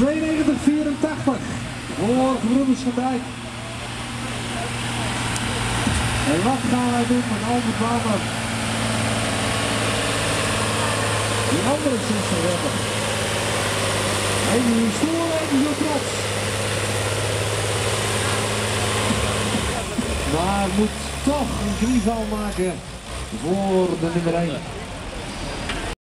92-84 voor Gebroeders van Dijk. En wat gaan wij doen met Albert Bouwman? Die andere 60 reppen. Even die stoel, even zo trots. Maar moet toch een knieval maken voor de nummer 1.